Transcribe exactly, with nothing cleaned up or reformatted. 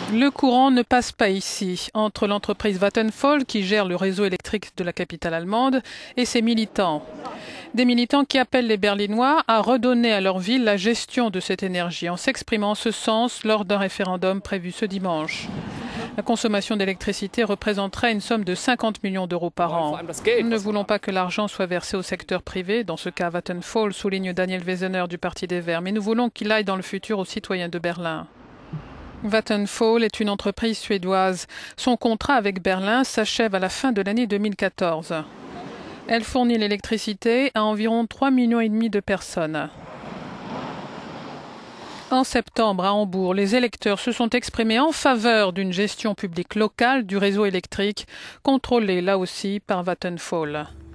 Le courant ne passe pas ici, entre l'entreprise Vattenfall, qui gère le réseau électrique de la capitale allemande, et ses militants. Des militants qui appellent les Berlinois à redonner à leur ville la gestion de cette énergie, en s'exprimant en ce sens lors d'un référendum prévu ce dimanche. La consommation d'électricité représenterait une somme de cinquante millions d'euros par an. Nous ne voulons pas que l'argent soit versé au secteur privé, dans ce cas Vattenfall, souligne Daniel Wesener du Parti des Verts, mais nous voulons qu'il aille dans le futur aux citoyens de Berlin. Vattenfall est une entreprise suédoise. Son contrat avec Berlin s'achève à la fin de l'année deux mille quatorze. Elle fournit l'électricité à environ trois millions et demi de personnes. En septembre, à Hambourg, les électeurs se sont exprimés en faveur d'une gestion publique locale du réseau électrique, contrôlée là aussi par Vattenfall.